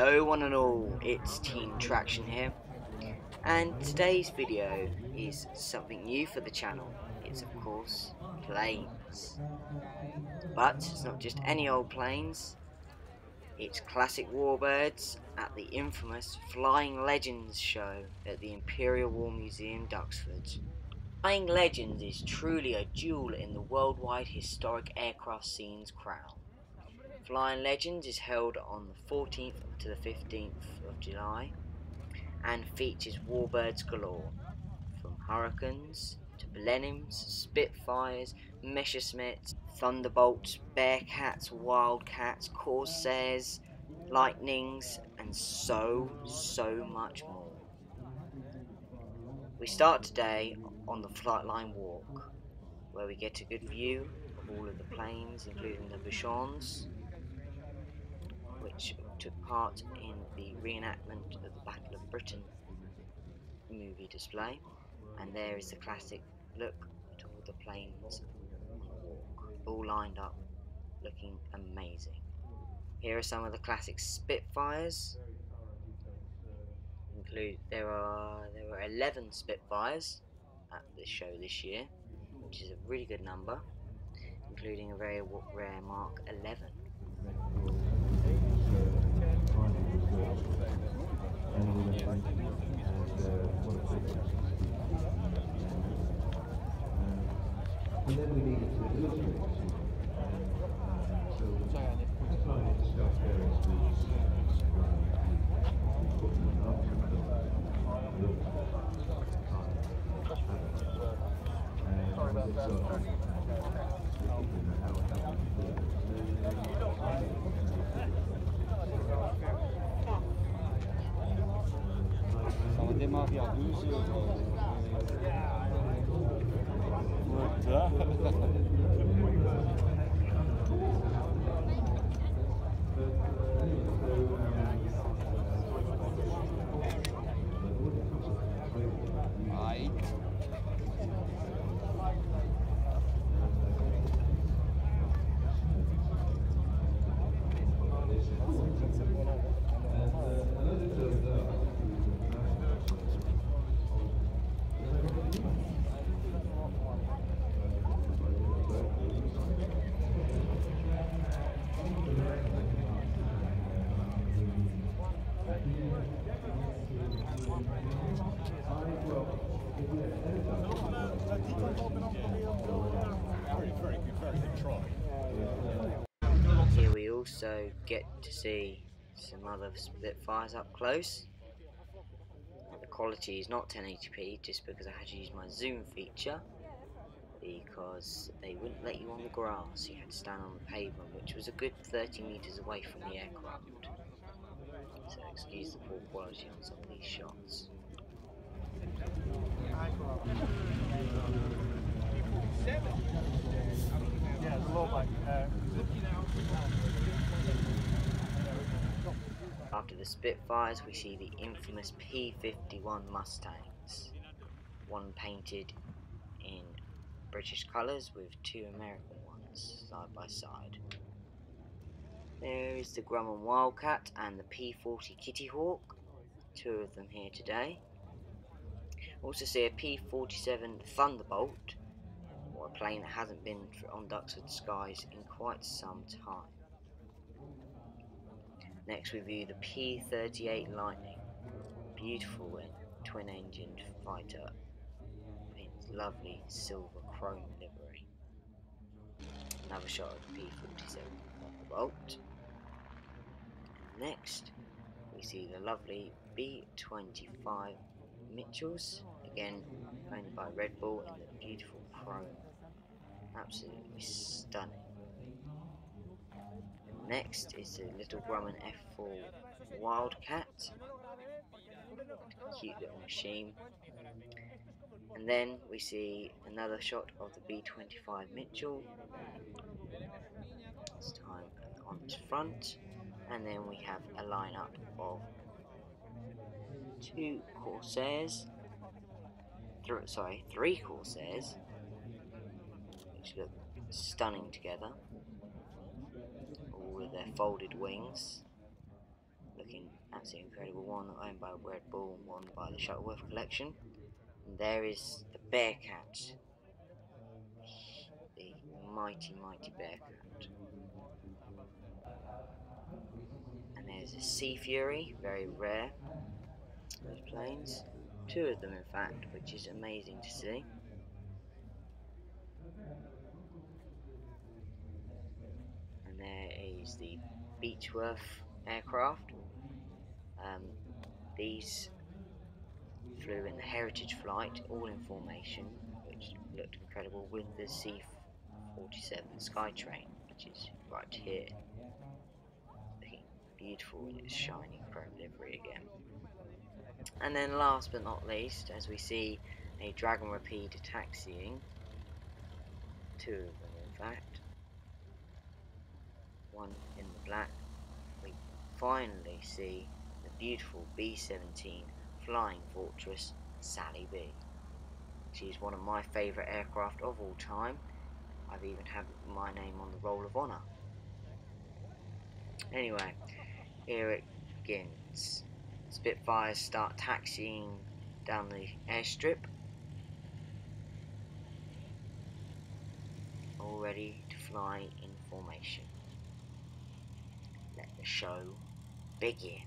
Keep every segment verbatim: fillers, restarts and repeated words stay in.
Hello one and all, it's TeamTraction here, and today's video is something new for the channel. It's of course planes, but it's not just any old planes, it's classic warbirds at the infamous Flying Legends show at the Imperial War Museum, Duxford. Flying Legends is truly a jewel in the worldwide historic aircraft scene's crown. Flying Legends is held on the fourteenth to the fifteenth of July and features warbirds galore, from Hurricanes to Blenheims, Spitfires, Messerschmitts, Thunderbolts, Bearcats, Wildcats, Corsairs, Lightnings, and so, so much more. We start today on the flight line walk, where we get a good view of all of the planes, including the Buchons, which took part in the reenactment of the Battle of Britain movie display, and there is the classic look at all the planes on the walk, all lined up looking amazing. Here are some of the classic Spitfires. Include there are there were eleven Spitfires at this show this year, which is a really good number, including a very rare Mark eleven. And then we needed to illustrate it. So this line is discussed various routes. Put them up and look Sorry about that. On va démarrer à douze. Here we also get to see some other Spitfires up close. Now, the quality is not ten eighty p just because I had to use my zoom feature, because they wouldn't let you on the grass. You had to stand on the pavement, which was a good thirty meters away from the aircraft. So excuse the poor quality on some of these shots. Yeah, the low back. After the Spitfires, we see the infamous P fifty-one Mustangs, one painted in British colours with two American ones side by side. There is the Grumman Wildcat and the P forty Kitty Hawk, two of them here today. Also see a P forty-seven Thunderbolt, or a plane that hasn't been on Duxford skies in quite some time. Next we view the P thirty-eight Lightning, beautiful twin-engined fighter in lovely silver chrome livery. Another shot of the P forty-seven Thunderbolt. Next we see the lovely B twenty-five Mitchells, again owned by Red Bull, in the beautiful chrome, absolutely stunning. And next is the little Grumman F four Wildcat, cute little machine. And then we see another shot of the B twenty-five Mitchell, this time on its front, and then we have a lineup of two Corsairs, th sorry, three Corsairs, which look stunning together, all with their folded wings, looking absolutely incredible. One owned by Red Bull and one by the Shuttleworth Collection. And there is the Bearcat, the mighty, mighty Bearcat. And there's a Sea Fury, very rare, those planes. Two of them in fact, which is amazing to see. And there is the Beechworth aircraft. Um, these flew in the Heritage flight, all in formation, which looked incredible, with the C forty-seven Skytrain, which is right here, looking beautiful in its shiny chrome livery again. And then last but not least, as we see a Dragon Rapide taxiing, two of them in fact, one in the black, we finally see the beautiful B seventeen Flying Fortress Sally B. She's one of my favourite aircraft of all time. I've even had my name on the Roll of Honour. Anyway, here it begins. Spitfires start taxiing down the airstrip, all ready to fly in formation. Let the show begin.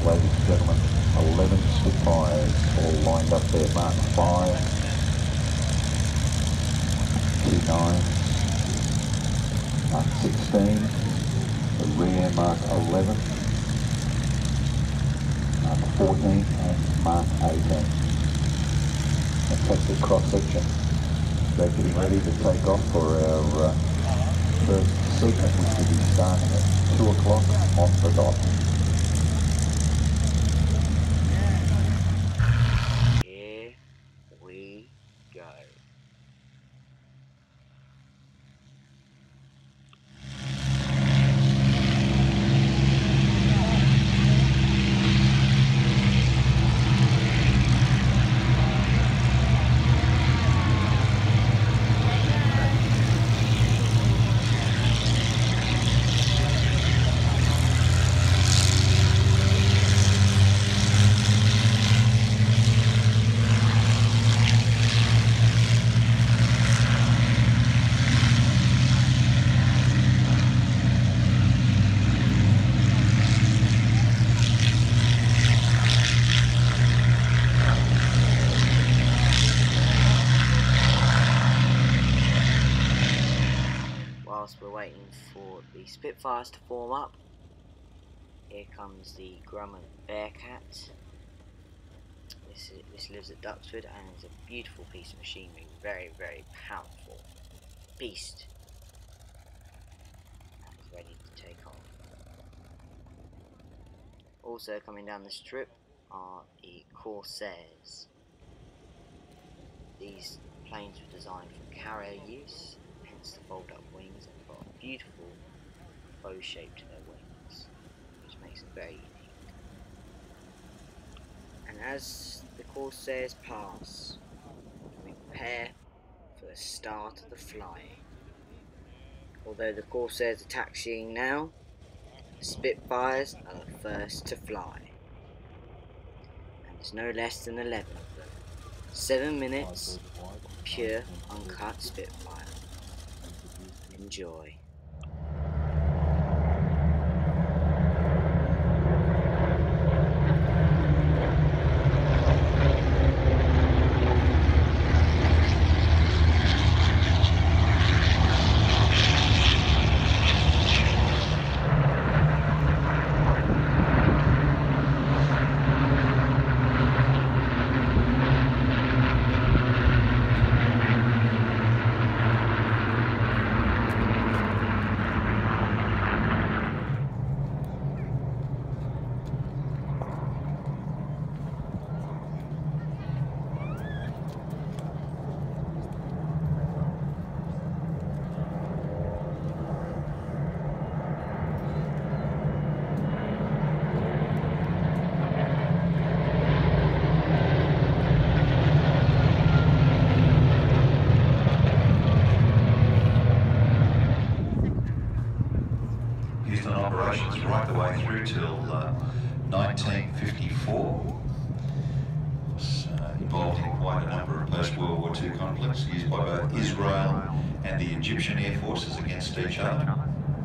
ladies and gentlemen. eleven Spitfires all lined up there. Mark five, two nines, Mark sixteen, the rear Mark eleven, Mark fourteen and Mark eighteen. Fantastic cross section. They're getting ready to take off for our uh, first sequence, which will be starting at two o'clock on the dot. Here we go. Whilst we're waiting for the Spitfires to form up, here comes the Grumman Bearcat. This, is, this lives at Duxford and is a beautiful piece of machinery, very very powerful beast. And is ready to take off. Also coming down the strip are the Corsairs. These planes were designed for carrier use, hence the fold up wings, and got a beautiful bow shape to their wings, which makes them very unique. And as the Corsairs pass, we prepare for the start of the flying. Although the Corsairs are taxiing now, the Spitfires are the first to fly. And there's no less than eleven of them. Seven minutes of pure, uncut Spitfire. Enjoy. Operations right the way through till uh, nineteen fifty-four. Was uh, involved in quite a number of post-World War Two conflicts used by both Israel and the Egyptian air forces against each other.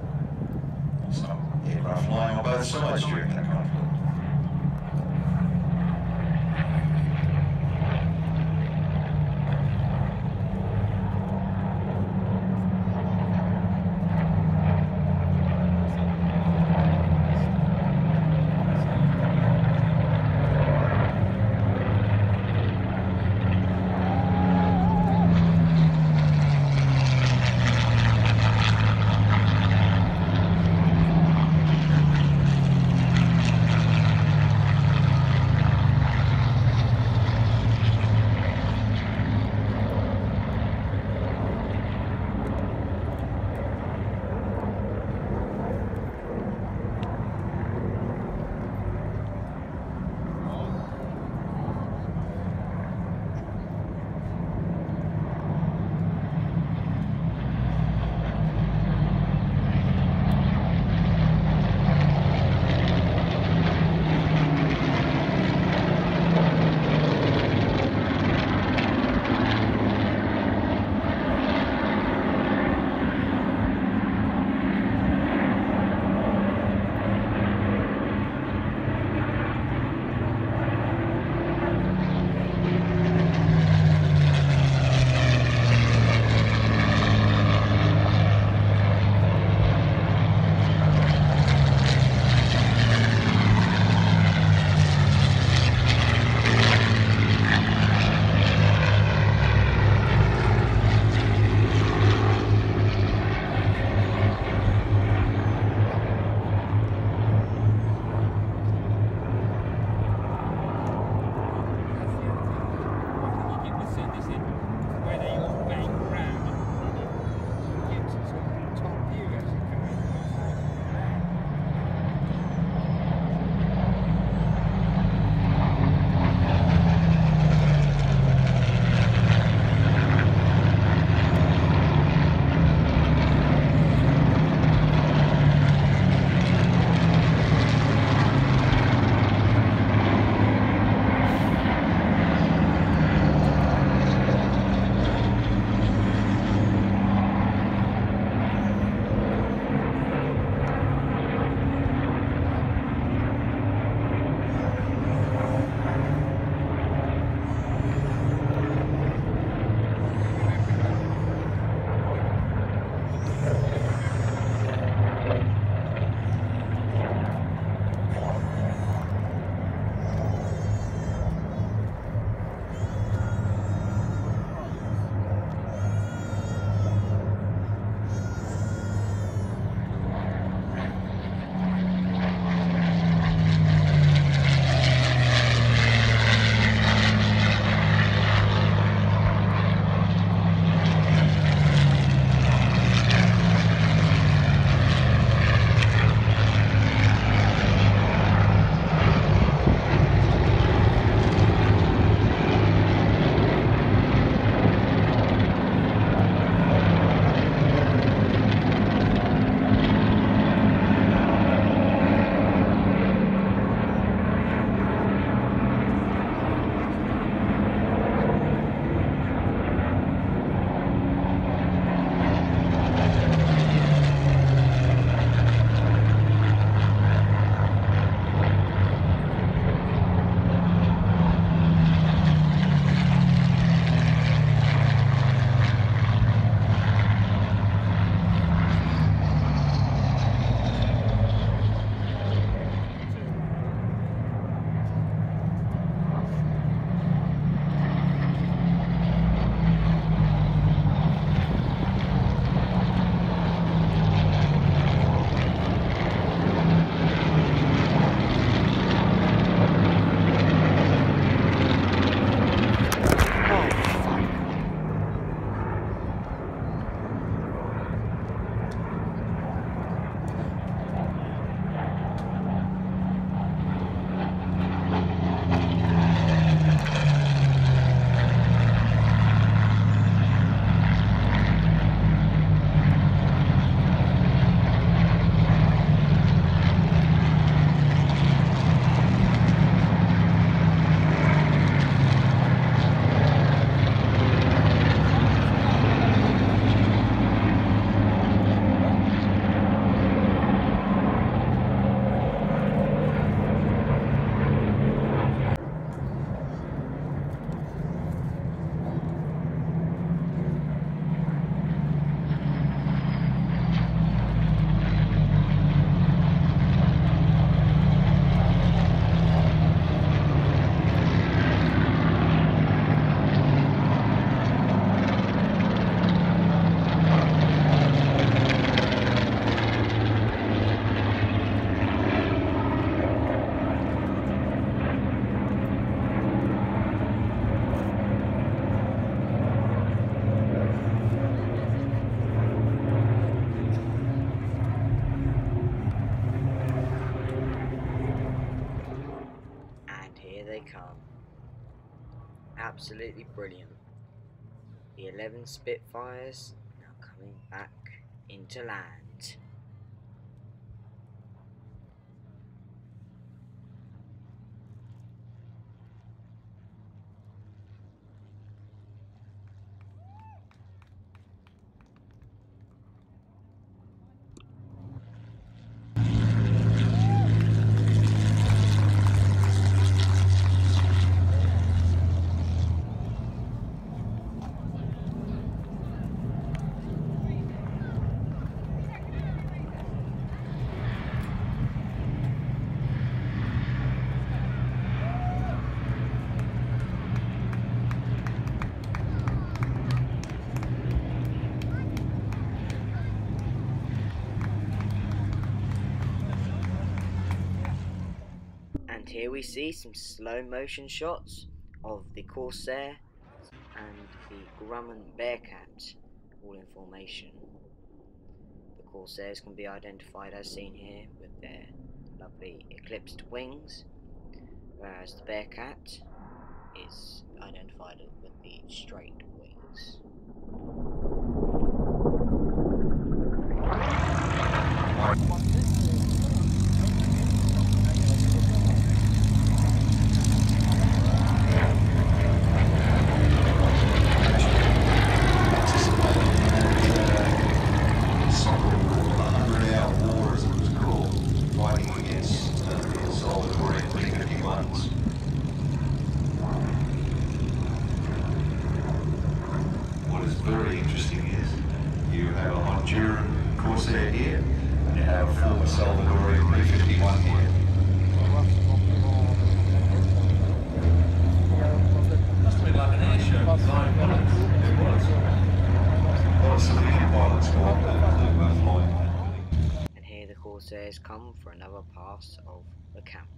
Some aircraft flying on both sides during that conflict. come. Absolutely brilliant. The eleven Spitfires now coming back into land. And here we see some slow motion shots of the Corsair and the Grumman Bearcat all in formation. The Corsairs can be identified as seen here with their lovely eclipsed wings, whereas the Bearcat is identified with the straight wings. Very interesting is you have a Honduran Corsair here and you have a former Salvadorian P fifty-one here. Must have been like an air show with flying pilots. It was. A lot of civilian pilots go up there to uh, fly. And here the Corsairs come for another pass of the camp.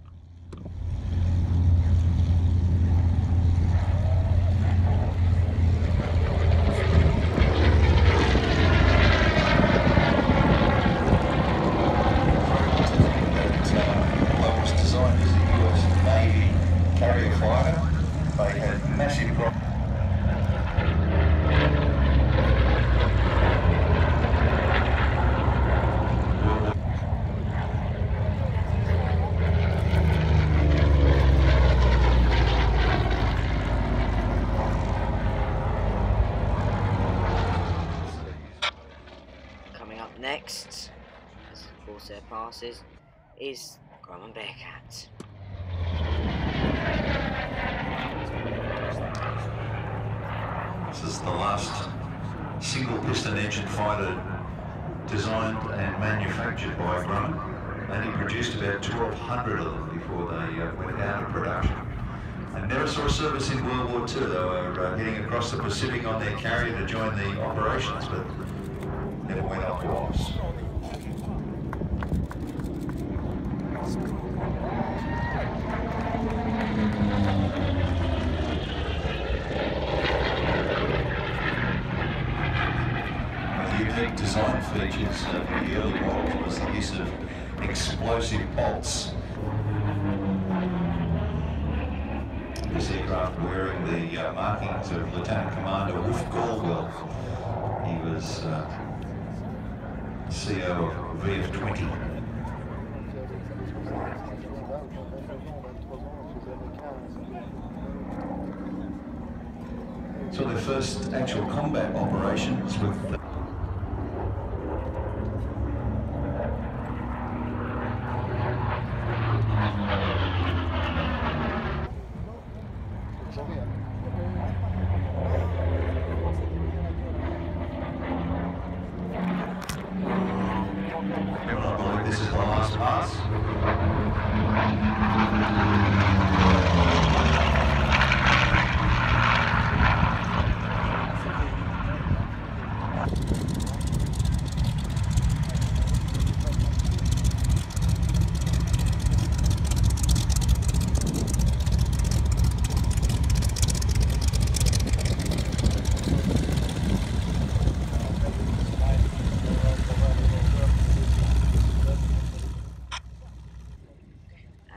Next, as the Corsair passes, is Grumman Bearcat. This is the last single piston engine fighter designed and manufactured by Grumman. They only produced about twelve hundred of them before they uh, went out of production. And never saw service in World War Two. They were uh, heading across the Pacific on their carrier to join the operations, but never went up to ops. The unique design features of the early models was the use of explosive bolts. This aircraft wearing the uh, markings of Lieutenant Commander Wolf Goldwell. He was uh, C E O of V F twenty. So their first actual combat operations with the I believe this is the last pass.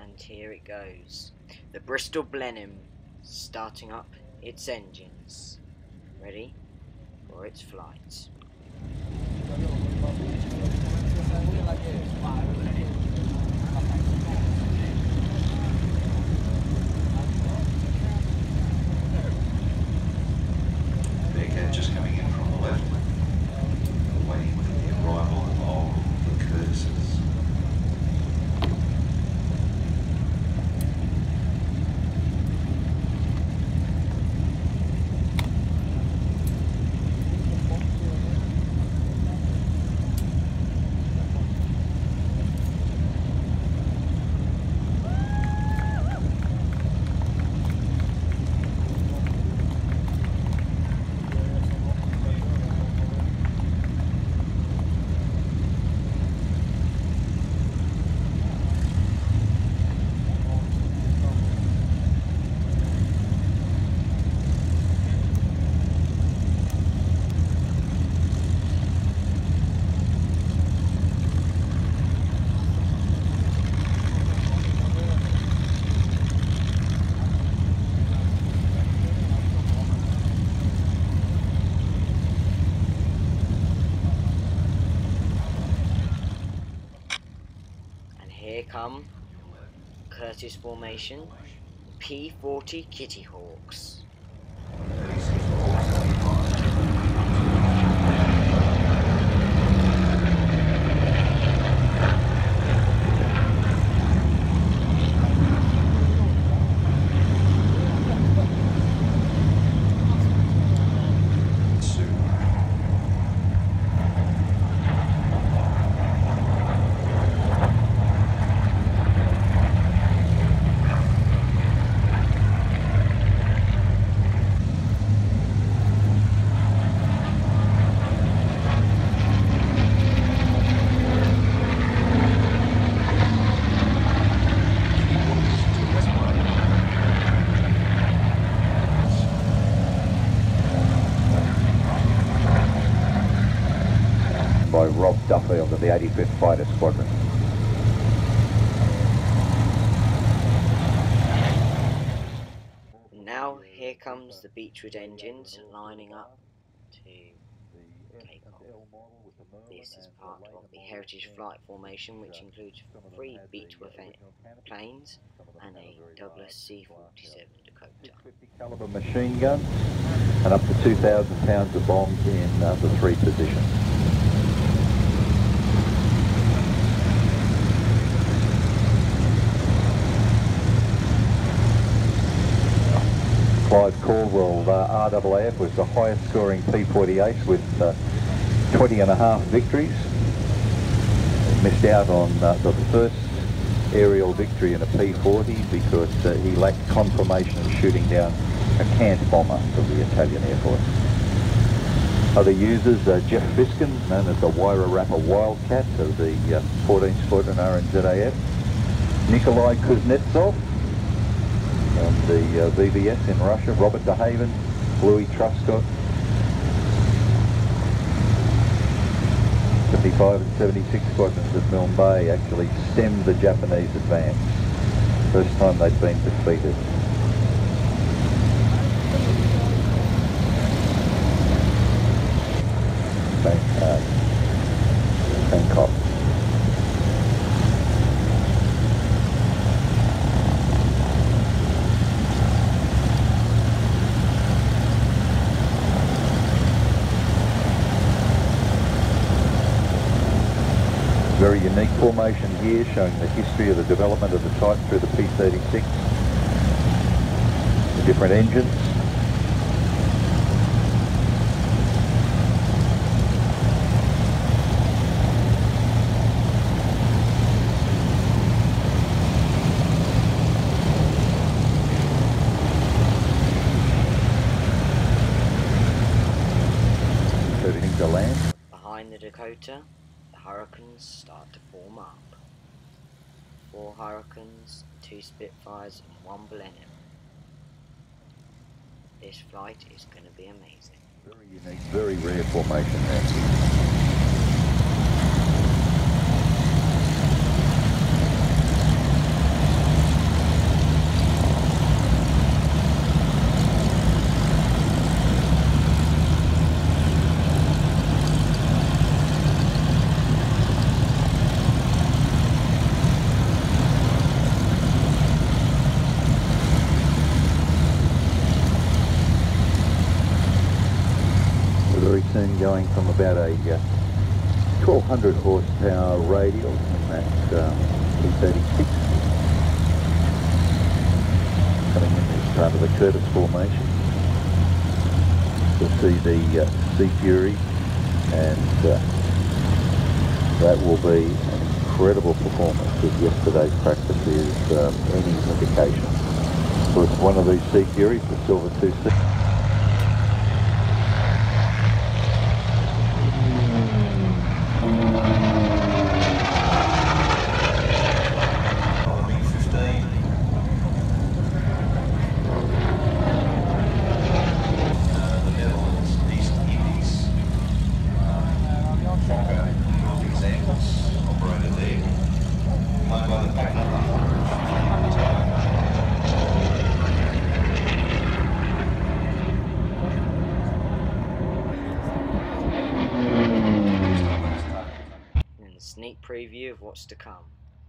And here it goes. The Bristol Blenheim starting up its engines. Ready for its flight. Bearcat just coming in from the left, waiting for the arrival of the Curtises. Here come Curtis formation, P forty Kitty Hawks. By Rob Duxford of the eighty-fifth Fighter Squadron. Now here comes the Beechwood engines lining up to take off. This is part of the Heritage Flight Formation, which includes three Beechwood planes and a Douglas C forty-seven Dakota. fifty caliber machine gun and up to two thousand pounds of bombs in uh, the three positions. Clive Caldwell, uh, R A A F, was the highest scoring P forty-eight with uh, twenty and a half victories. Missed out on uh, the first aerial victory in a P forty because uh, he lacked confirmation of shooting down a cant bomber of the Italian Air Force. Other users, uh, Jeff Fiskin, known as the Wairarapa Wildcat of the uh, fourteenth Squadron R N Z A F. Nikolai Kuznetsov, on the uh, V V S in Russia, Robert DeHaven, Louis Truscott, seventy-five and seventy-six squadrons at Milne Bay actually stemmed the Japanese advance. First time they'd been defeated. Thank, uh, Bangkok. Very unique formation here, showing the history of the development of the type through the P thirty-six. The different engines. Everything to land. Behind the Dakota, Hurricanes start to form up. Four Hurricanes, two Spitfires and one Blenheim. This flight is going to be amazing. Very unique, very rare formation there. soon going from about a uh, twelve hundred horsepower radial in that um, T thirty-six, coming in as part of the Curtis formation. You'll see the uh, Sea Fury, and uh, that will be an incredible performance if yesterday's practice is um, any indication. So it's one of these Sea Furies, the Silver two C. Sneak preview of what's to come.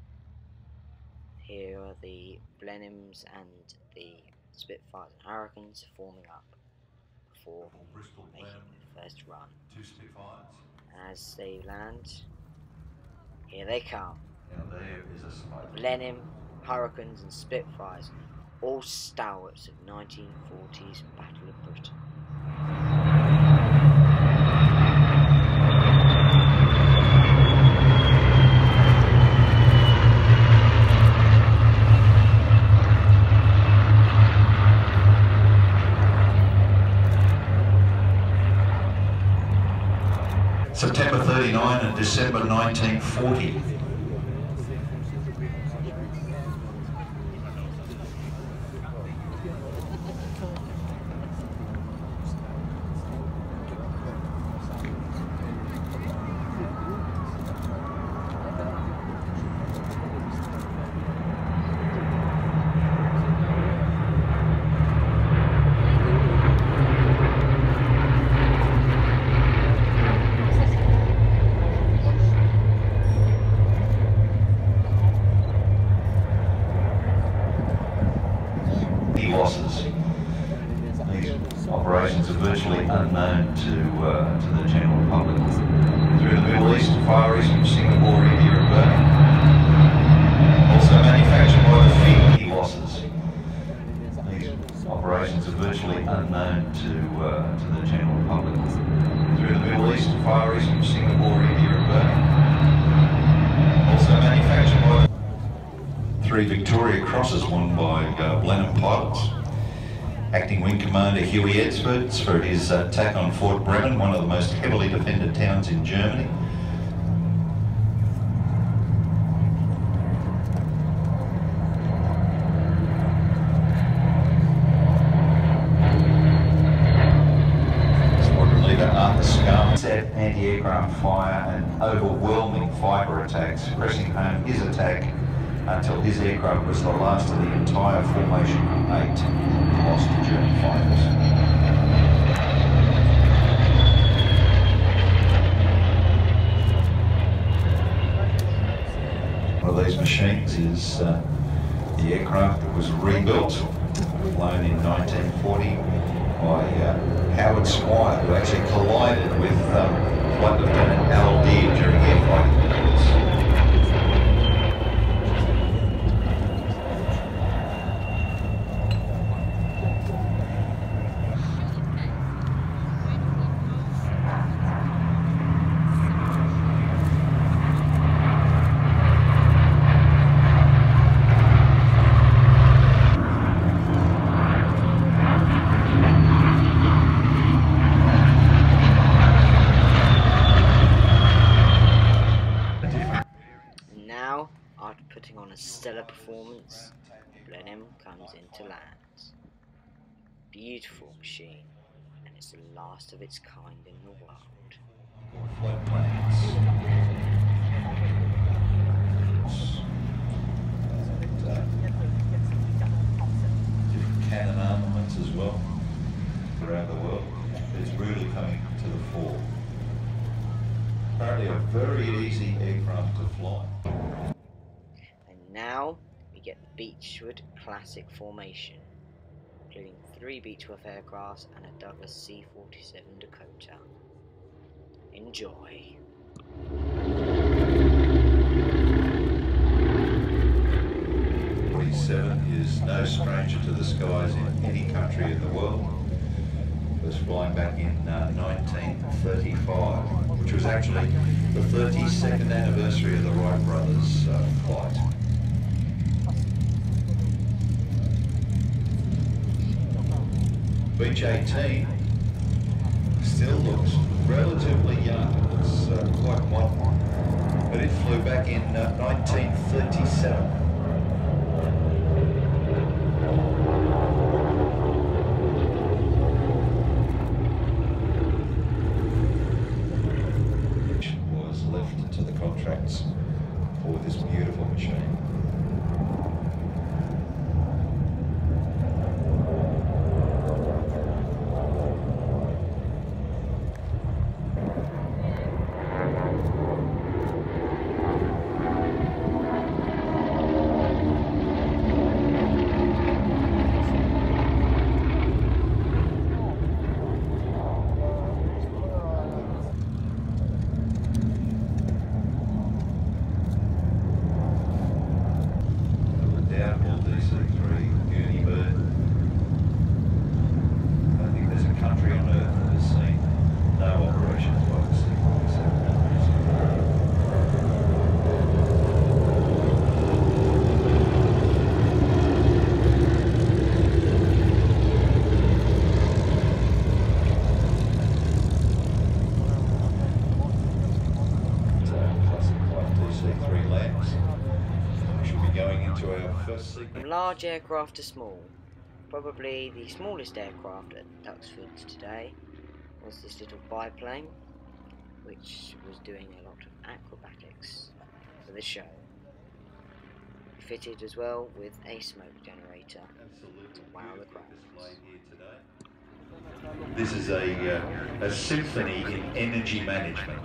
Here are the Blenheims and the Spitfires and Hurricanes forming up before making their first run. As they land, here they come. The Blenheim, Hurricanes and Spitfires, all stalwarts of nineteen forties Battle of Britain. September thirty-nine and December nineteen forty. Losses. These operations are virtually unknown to uh, to the general public. Through the Middle East, Far East, from Singapore, India and Burma. Also manufactured by the Fiji losses. These operations are virtually unknown to uh, to the general public. Through the Middle East, Far East, from Singapore, India and Burma. Also manufactured by the Three Victoria Crosses won by uh, Blenheim pilots. Acting Wing Commander Huey Edwards for his uh, attack on Fort Bremen, one of the most heavily defended towns in Germany. Squadron Leader Arthur Scarman said anti-aircraft fire and overwhelming fibre attacks, pressing home his attack until his aircraft was the last of the entire formation of eight lost to German fighters. One of these machines is uh, the aircraft that was rebuilt, flown in nineteen forty by uh, Howard Squire, who actually collided with um, Flight Lieutenant Al Deere during air flight maneuvers. After putting on a stellar performance, Blenheim comes into land. Beautiful machine, and it's the last of its kind in the world. Different cannon armaments as well around the world. It's really coming to the fore. Apparently a very easy aircraft to fly. Now we get the Beechwood Classic formation, including three Beechworth aircrafts and a Douglas C forty-seven Dakota. Enjoy. forty-seven is no stranger to the skies in any country in the world. It was flying back in uh, nineteen thirty-five, which was actually the thirty-second anniversary of the Wright brothers' uh, flight. Beech eighteen still looks relatively young. It's uh, quite modern, but it flew back in uh, nineteen thirty-seven. Was left to the contracts for this beautiful machine. From large aircraft to small, probably the smallest aircraft at Duxford today was this little biplane, which was doing a lot of acrobatics for the show. Fitted as well with a smoke generator to wow the crowds. This is a, uh, a symphony in energy management.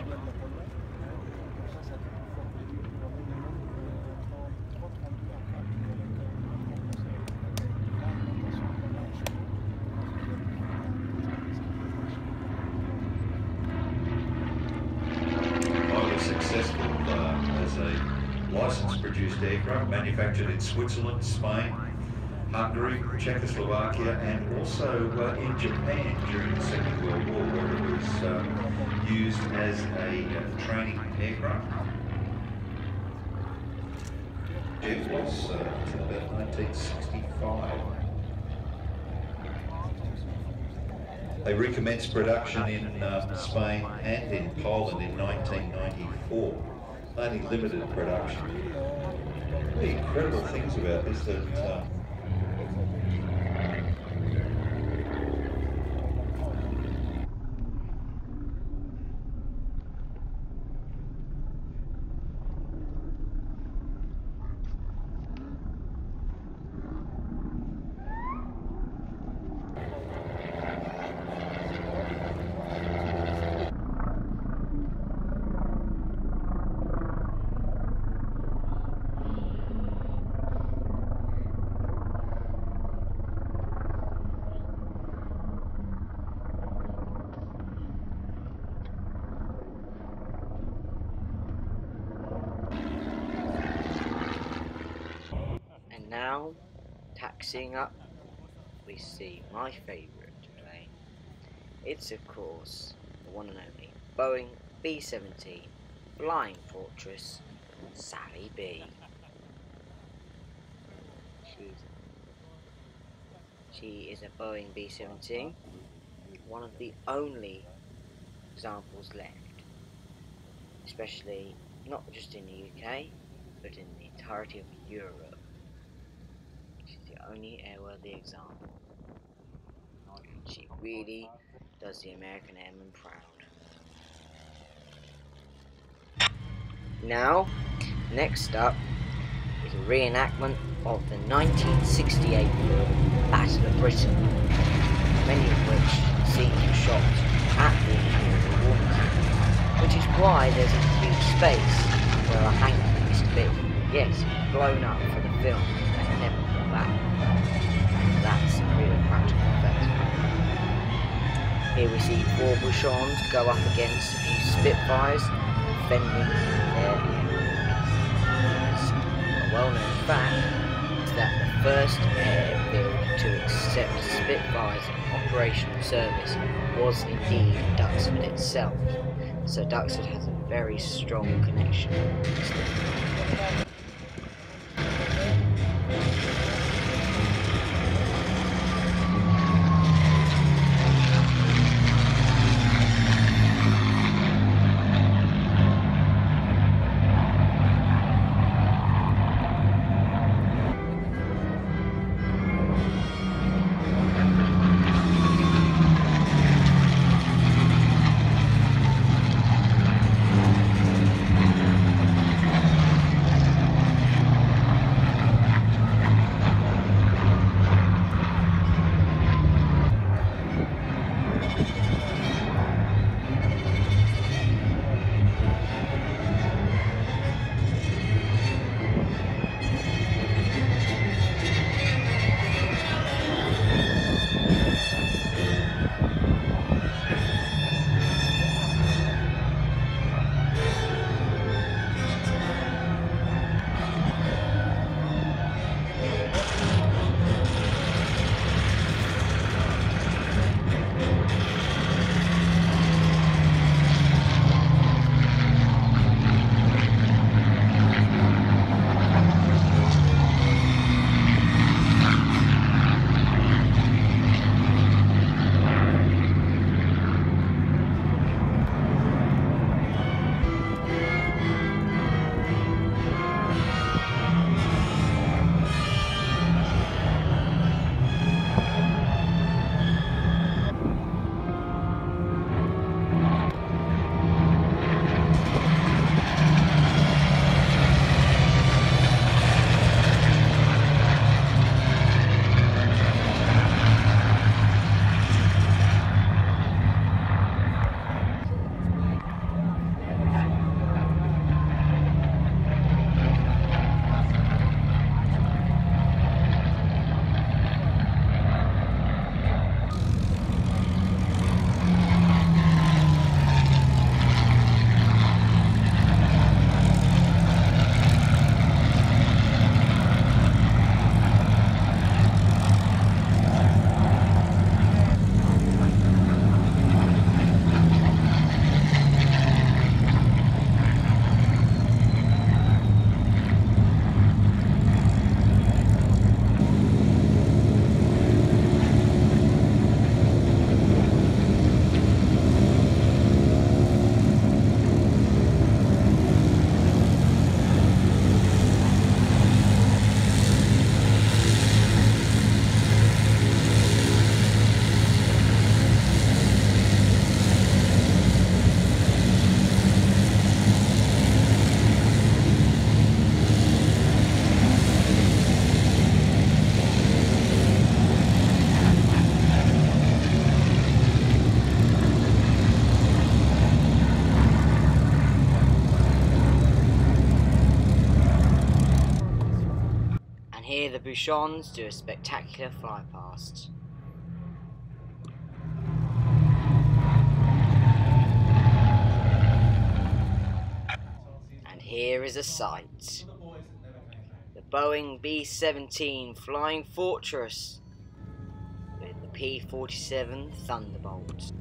Licence-produced aircraft manufactured in Switzerland, Spain, Hungary, Czechoslovakia, and also uh, in Japan during the Second World War, where it was uh, used as a uh, training aircraft. It was uh, until about nineteen sixty-five. They recommenced production in uh, Spain and in Poland in nineteen ninety-four. Only limited production. The incredible things about this that uh, Now, taxiing up, we see my favourite plane. It's of course the one and only Boeing B seventeen Flying Fortress Sally B. She's, she is a Boeing B seventeen, one of the only examples left, especially not just in the U K, but in the entirety of Europe. Only airworthy example. She really does the American airmen proud. Now, next up is a reenactment of the nineteen sixty-eight Battle of Britain, many of which scenes were shot at the Imperial War, which is why there's a huge space where a hangar used to be. Yes, blown up for the film and never brought back. That's a real practical effect. Here we see four Bouchons go up against a few Spitfires, defending their areas. A well-known fact is that the first airfield to accept Spitfires in operational service was indeed Duxford itself, so Duxford has a very strong connection to them. Here the Bouchons do a spectacular fly past. And here is a sight. The Boeing B seventeen Flying Fortress with the P forty-seven Thunderbolt.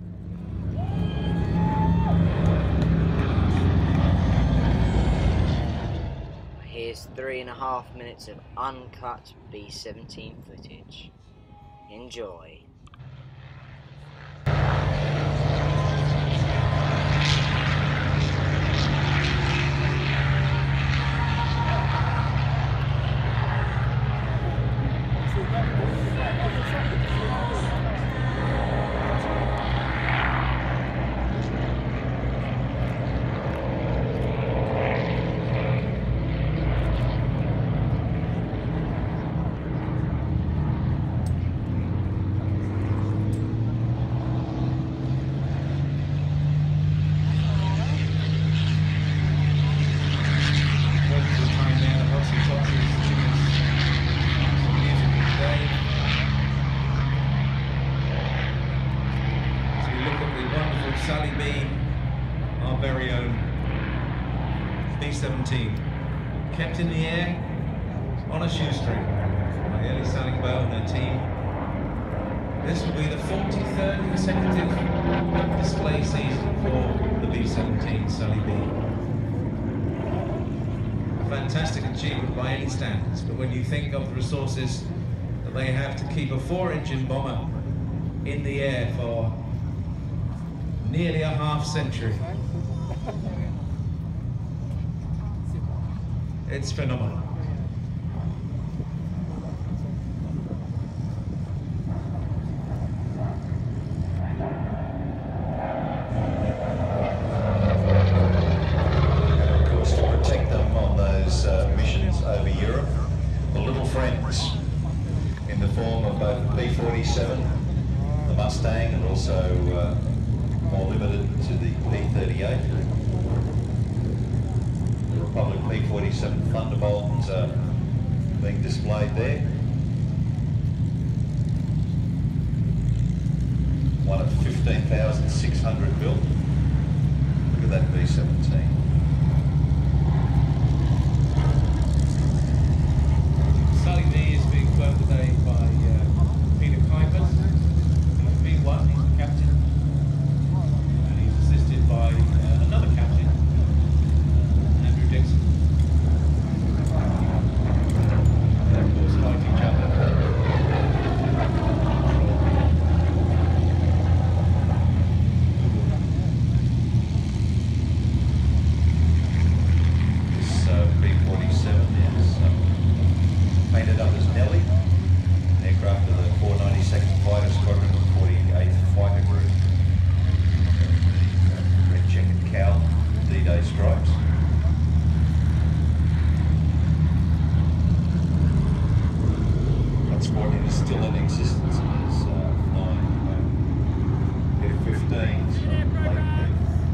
Here's three and a half minutes of uncut B seventeen footage. Enjoy. Some music today. Sally B, our very own B seventeen, kept in the air on a shoestring by Ellie Sallingbow and her team. This will be the forty-third consecutive display season for the B seventeen Sally B. A fantastic achievement by any standards, but when you think of the resources that they have to keep a four-engine bomber in the air for nearly a half century, it's phenomenal. In the form of both P forty-seven, the Mustang, and also uh, more limited to the P thirty-eight. The Republic P forty-seven Thunderbolt uh, being displayed there. One at fifteen thousand six hundred built. Look at that B seventeen. Sally B is being flown today by uh, Peter Kuiper, V one, he's the captain, and he's assisted by uh, another captain, uh, Andrew Dixon. They of course fight each other. This uh, P forty-seven is um, painted up as Nellie, an aircraft of the four ninety-second Fighter Squadron of forty-eighth Fighter Group. Red checkered cowl, D-Day stripes. That squadron is still in existence. It's uh, nine F fifteens from Lake Heath.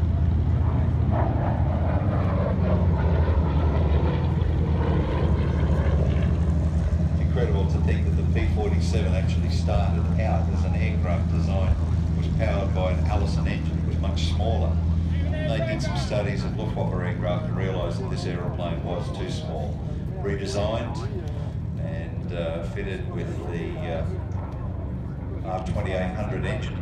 Incredible to think that the P forty-seven actually started out as an aircraft design, was powered by an Allison engine. It was much smaller. They did some studies of Luftwaffe aircraft and realised that this aeroplane was too small. Redesigned and uh, fitted with the uh, R twenty-eight hundred engine.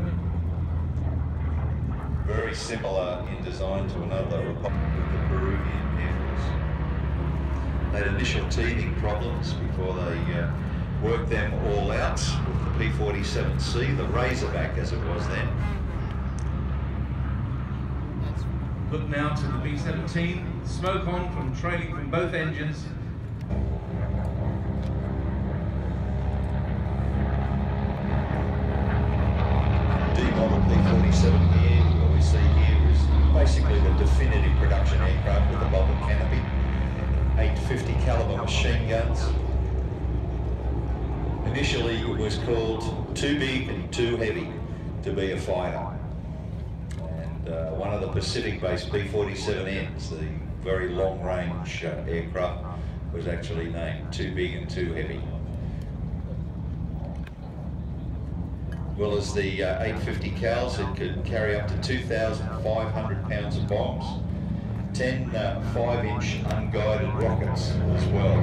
Very similar in design to another Republic with the Peruvian Air Force. They had initial teething problems before they uh, worked them all out with the P forty-seven C, the Razorback as it was then. Look now to the B seventeen, smoke on from trailing from both engines. D-model P forty-seven here, what we see here is basically the definitive production aircraft with a bubble canopy. eight fifty caliber machine guns. Initially it was called too big and too heavy to be a fighter. And uh, one of the Pacific-based P forty-seven Ns, the very long-range uh, aircraft, was actually named too big and too heavy. Well as the uh, eight fifty cals, it could carry up to two thousand five hundred pounds of bombs. ten uh, five inch unguided rockets as well.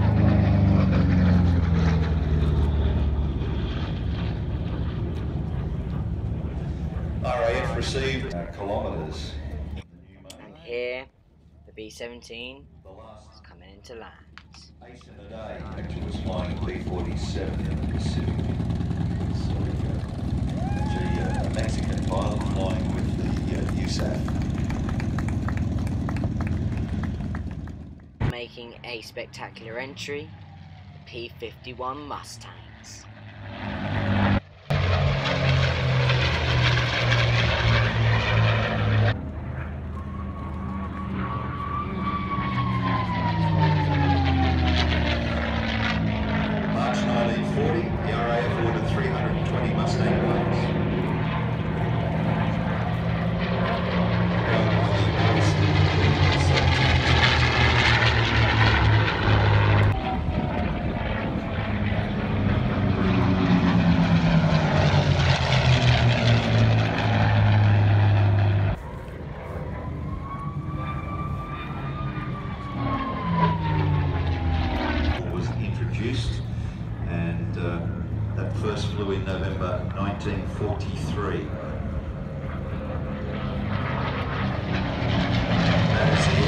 R A F received uh, kilometres. And here, the B seventeen is coming into land. Ace in the day actually was flying a P forty-seven in the Pacific. So, uh, actually, uh, a Mexican pilot flying with the uh, U S A F. Making a spectacular entry, the P fifty-one Mustangs. March nineteen forty, the R A F ordered three hundred twenty Mustang planes. uh, that first flew in November nineteen forty-three. That is the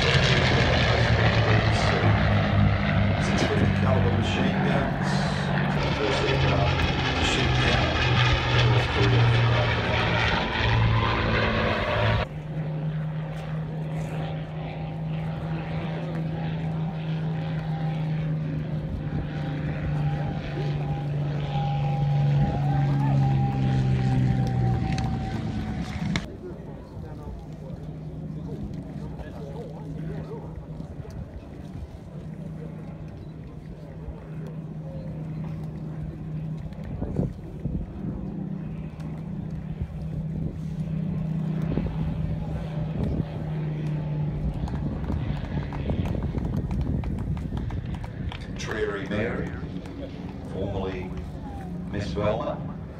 aircraft. six fifty caliber machine guns. The first aircraft to shoot down the North Korea. Mary, formerly Miss Velma.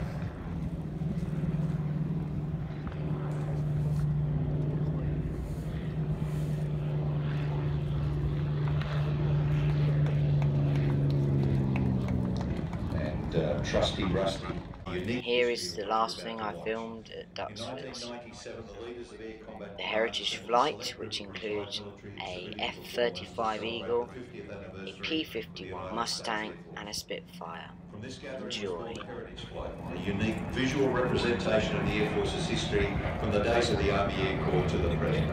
And uh, Trusty Rusty. Here is the last thing I filmed at Duxford. The Heritage Flight, which includes a F thirty-five Eagle, a P fifty-one Mustang and a Spitfire. Enjoy. A unique visual representation of the Air Force's history from the days of the Army Air Corps to the present.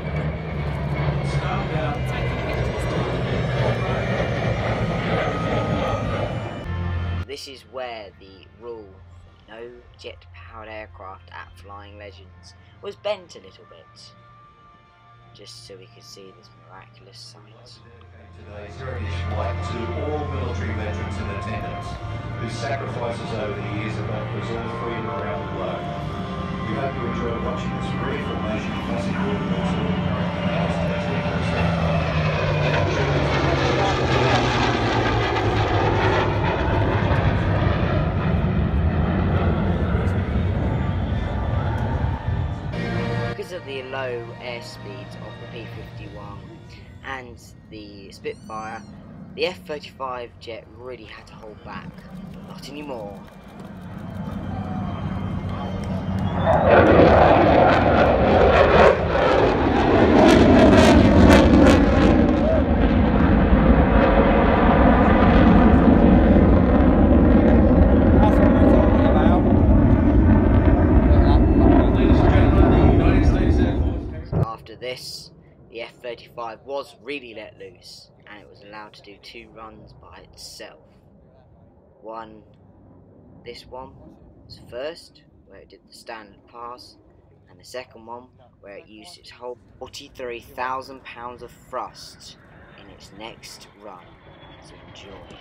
This is where the rule for no jet-powered aircraft at Flying Legends was bent a little bit, just so we could see this miraculous sight. Today's Heritage Flight to all military veterans in attendance whose sacrifices over the years have helped preserve freedom around the globe. We hope you enjoyed watching this reformation classic broadcast of the American United States Air Force. Because of the low airspeeds of the P fifty-one and the Spitfire, the F thirty-five jet really had to hold back. Not anymore. After this, the F thirty-five was really let loose, and it was allowed to do two runs by itself. One, this one was first, where it did the standard pass, and the second one, where it used its whole forty-three thousand pounds of thrust in its next run. So enjoy.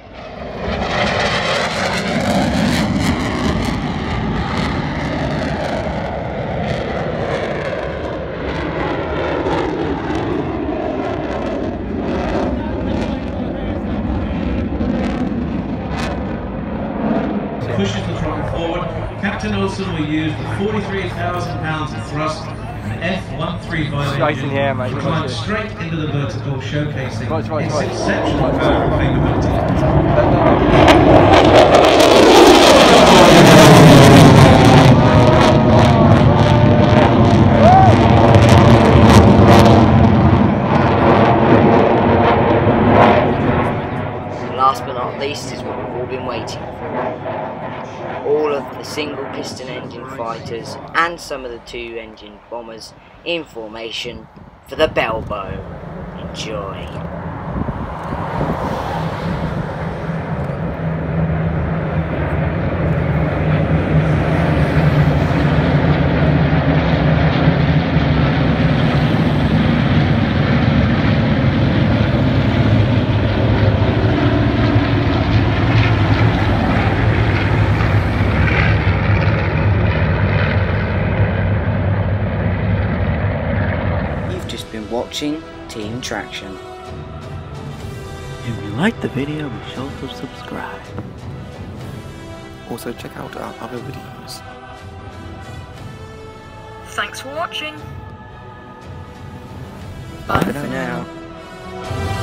Pushes the throttle forward. Captain Olsen will use the forty-three thousand pounds of thrust and F one thirty-five engine to climb straight into the vertical, showcasing Right, right, its right. exceptional power and capability. Last but not least is what we've all been waiting for. All of the single piston engine fighters and some of the two engine bombers in formation for the bell bow. Enjoy. Watching Team Traction. If you liked the video, be sure to subscribe. Also check out our other videos. Thanks for watching. Bye, Bye for now. now.